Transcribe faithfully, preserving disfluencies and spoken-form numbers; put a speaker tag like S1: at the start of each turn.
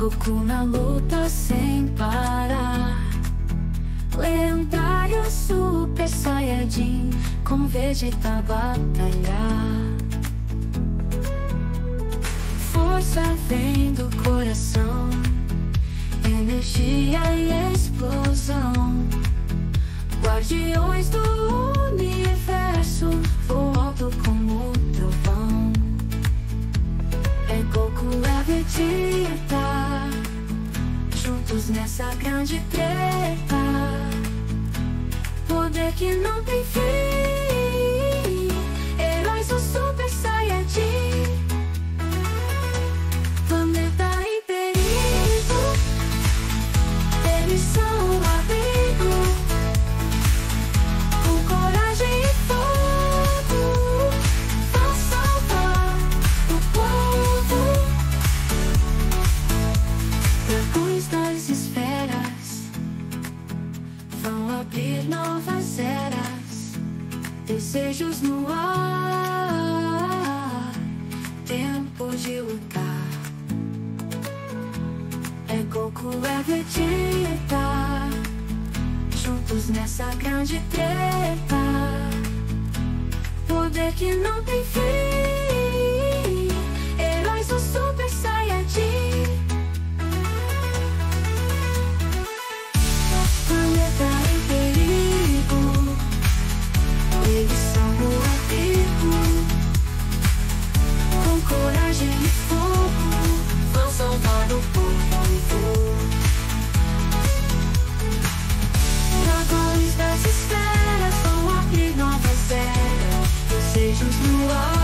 S1: Goku na luta sem parar. Lendário Super Saiyajin, com Vegeta batalhar. Força vem do coração, energia e explosão. Guardiões do universo, voam alto como um trovão. É Goku, é Vegeta, juntos nessa grande treta. Poder que não tem fim, heróis do Super Saiyajin. Planeta em perigo, eles são um abrigo. Com coragem e fogo, vão salvar o povo. Dragões das esferas vão abrir novas eras. Desejos no ar, tempo de lutar. É Goku, é Vegeta, juntos nessa grande treta. Poder que não tem fim, heróis do Super Saiyajin. Planeta em perigo, eles são o abrigo. Com coragem e fogo, vão salvar o povo. Dragões das esferas vão abrir novas eras. Desejos no ar.